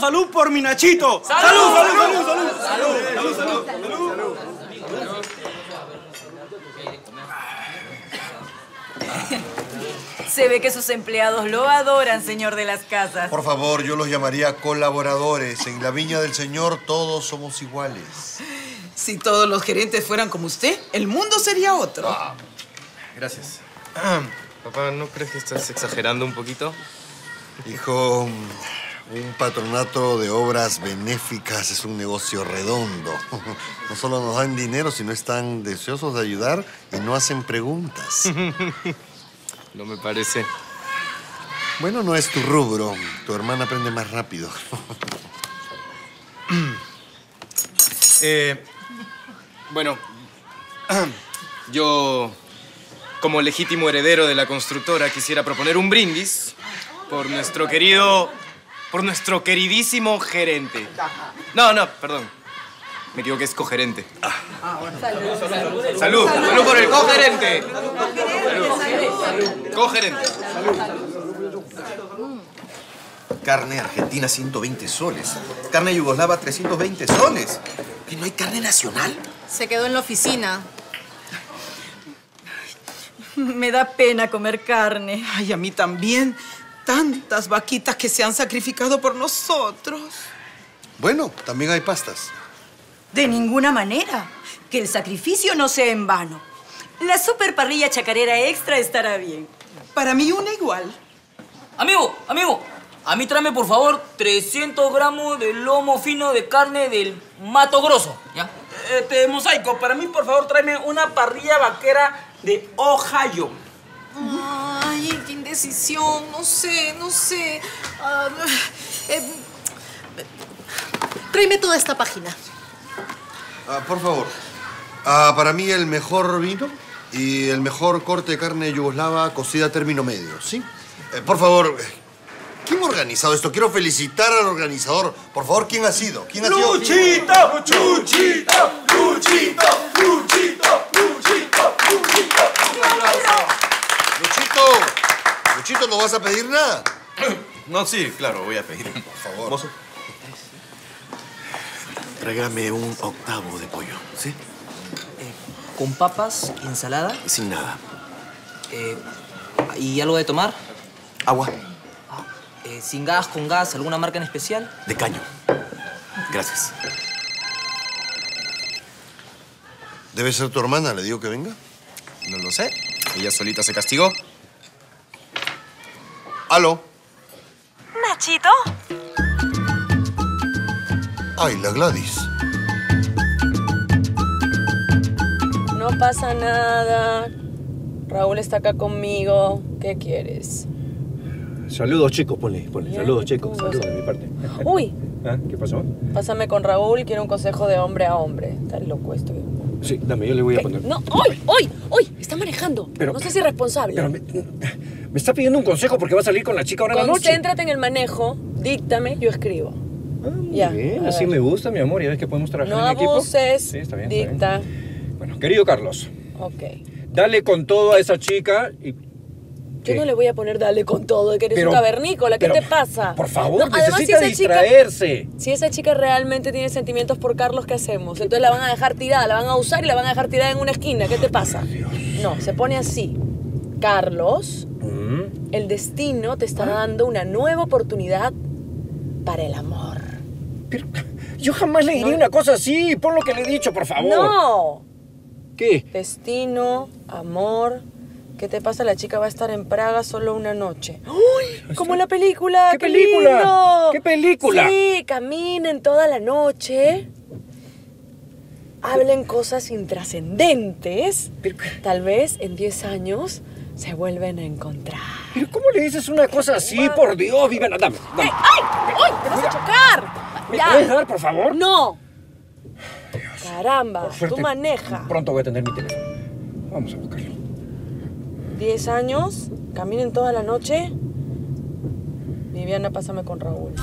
salud por mi Nachito. ¡Salud! ¡Salud, salud, salud! ¡Salud, salud, salud! Se ve que sus empleados lo adoran, señor de las casas. Por favor, yo los llamaría colaboradores. En la viña del Señor todos somos iguales. Si todos los gerentes fueran como usted, el mundo sería otro. Gracias. Papá, ¿no crees que estás exagerando un poquito? Hijo, un patronato de obras benéficas es un negocio redondo. No solo nos dan dinero, sino están deseosos de ayudar y no hacen preguntas. No me parece. Bueno, no es tu rubro. Tu hermana aprende más rápido. Bueno, yo, como legítimo heredero de la constructora, quisiera proponer un brindis por nuestro queridísimo gerente. No, perdón. Me equivoqué, es cogerente. ¡Salud! ¡Salud por el cogerente! ¡Salud! ¡Cogerente! Carne argentina, 120 soles. Carne yugoslava, 320 soles. ¿Que no hay carne nacional? Se quedó en la oficina. Me da pena comer carne. Ay, a mí también. Tantas vaquitas que se han sacrificado por nosotros. Bueno, también hay pastas. De ninguna manera. Que el sacrificio no sea en vano. La super parrilla chacarera extra estará bien. Para mí una igual. Amigo, a mí tráeme, por favor, 300 gramos de lomo fino de carne del Mato Grosso, ¿ya? Mosaico, para mí, por favor, tráeme una parrilla vaquera de Ohio. Ay, qué indecisión. No sé. Tráeme toda esta página. Por favor. Para mí el mejor vino y el mejor corte de carne yugoslava cocida a término medio, ¿sí? Por favor, ¿quién ha organizado esto? Quiero felicitar al organizador. Por favor, ¿quién ha sido? ¿Quién ha sido? ¡Luchito! Luchito, ¿no vas a pedir nada? No, sí, claro, voy a pedir. Por favor. Mozo, tráigame un octavo de pollo, ¿sí? ¿Con papas, ensalada? Sin nada. ¿Y algo de tomar? Agua. ¿Sin gas, con gas, alguna marca en especial? De caño. Gracias. Debe ser tu hermana, ¿le digo que venga? No lo sé. Ella solita se castigó. ¿Aló? ¿Nachito? Ay, la Gladys. No pasa nada. Raúl está acá conmigo. ¿Qué quieres? Saludos, chicos, ponle. Ya, Saludos, ¿qué chicos. pongo? Saludos de mi parte. Uy, ¿Ah? ¿Qué pasó? pásame con Raúl. Quiero un consejo de hombre a hombre. Está loco esto. Sí, dame, yo le voy a ¿Qué? poner. No, hoy. Está manejando. Pero- no seas irresponsable. Pero me está pidiendo un consejo porque va a salir con la chica ahora en la noche. Concéntrate en el manejo. Díctame, yo escribo. Muy Ya, bien, a así ver. me gusta, mi amor. Ya ves que podemos trabajar No en equipo. abuses. Sí, está bien. Dicta. Bueno, querido Carlos, Ok. dale con todo a esa chica y... Yo no le voy a poner dale con todo, que eres Pero- un cavernícola. ¿Qué pero, te pasa? Por favor, No, además, necesita si esa distraerse. Si esa chica realmente tiene sentimientos por Carlos, ¿qué hacemos? Entonces la van a dejar tirada, la van a usar y la van a dejar tirada en una esquina. ¿Qué te pasa? No, se pone así. Carlos, el destino te está dando una nueva oportunidad para el amor. Pero yo jamás le diría una cosa así. Pon lo que le he dicho, por favor. ¡No! ¿Qué? Destino, amor. ¿Qué te pasa? La chica va a estar en Praga solo una noche. ¡Uy! Como la película. ¿Qué película? lindo! ¿Qué película? Sí, caminen toda la noche. Hablen cosas intrascendentes. Tal vez en 10 años se vuelven a encontrar. ¿Pero cómo le dices una cosa así? Por Dios, Viviana, dame. ¡Ay! ¡Ay! ¡Te vas a chocar! ¿Me Ya. puedes dar, por favor? ¡No! Caramba, Por suerte, tú maneja. Pronto voy a tener mi teléfono. Vamos a buscarlo. 10 años, caminen toda la noche. Viviana, pásame con Raúl.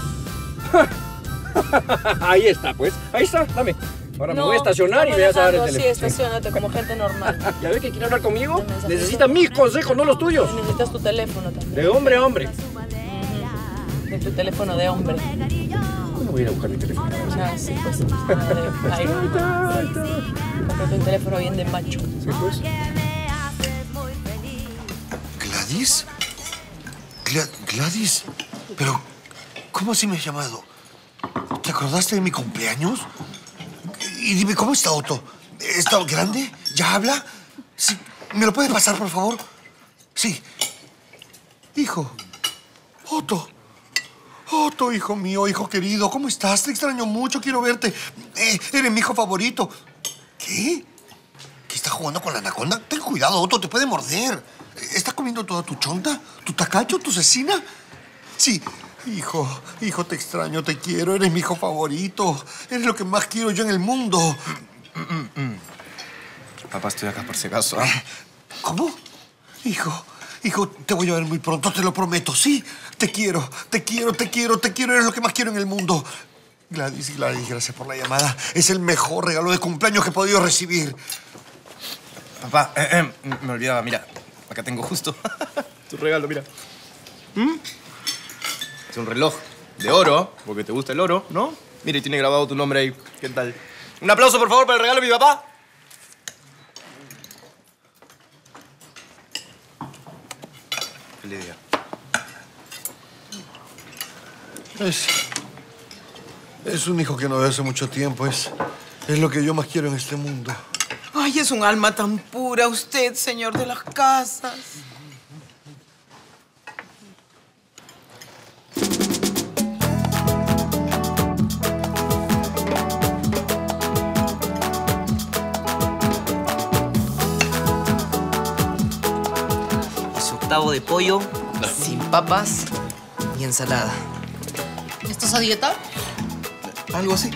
Ahí está, pues. Ahí está, dame. Ahora me voy a estacionar y está me vas a dar el manejando, teléfono. Sí, estacionate como gente normal. ¿Ya ves que quiere hablar conmigo? Dame mensaje. Necesita mis consejos, no los tuyos. Necesitas tu teléfono también. De hombre a hombre. De tu teléfono de hombre. no voy a ir a buscar mi teléfono. Ah, sí, pues. Ahí cómprate un teléfono bien de macho. Sí, pues. ¿Gladys? ¿Gladys? Pero, ¿cómo así me has llamado? ¿Te acordaste de mi cumpleaños? Y dime, ¿cómo está Otto? ¿Está grande? ¿Ya habla? Sí. ¿Me lo puedes pasar, por favor? Sí. Hijo. Otto. Otto, hijo mío, hijo querido. ¿Cómo estás? Te extraño mucho. Quiero verte. Eres mi hijo favorito. ¿Qué? ¿Qué estás jugando con la anaconda? Ten cuidado, Otto. Te puede morder. ¿Estás comiendo toda tu chonta? ¿Tu tacacho? ¿Tu cecina? Sí. Hijo, te extraño, te quiero. Eres mi hijo favorito. Eres lo que más quiero yo en el mundo. Papá, estoy acá por si acaso. ¿Ah? ¿Cómo? Hijo, te voy a ver muy pronto, te lo prometo, ¿sí? Te quiero. Eres lo que más quiero en el mundo. Gladys, gracias por la llamada. Es el mejor regalo de cumpleaños que he podido recibir. Papá, me olvidaba, mira. Acá tengo justo tu regalo, mira. Es un reloj de oro, porque te gusta el oro, ¿no? Mira, y tiene grabado tu nombre ahí. ¿Qué tal? Un aplauso, por favor, para el regalo de mi papá. Feliz día. Es un hijo que no veo hace mucho tiempo. Es lo que yo más quiero en este mundo. Ay, es un alma tan pura usted, señor de las casas. Ese octavo de pollo, sin papas y ensalada. ¿Estás a dieta? Algo así.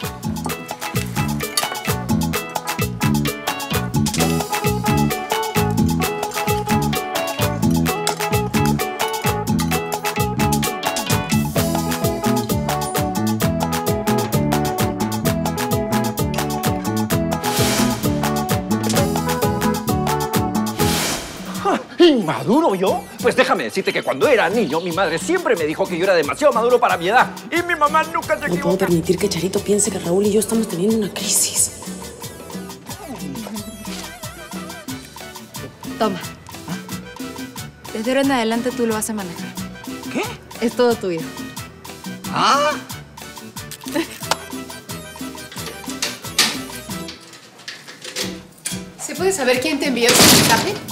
¿Inmaduro yo? Pues déjame decirte que cuando era niño, mi madre siempre me dijo que yo era demasiado maduro para mi edad. Y mi mamá nunca se equivocó. No puedo permitir que Charito piense que Raúl y yo estamos teniendo una crisis. Toma. Desde ahora en adelante tú lo vas a manejar. ¿Qué? Es todo tuyo. ¿Ah? ¿Se puede saber quién te envió ese mensaje?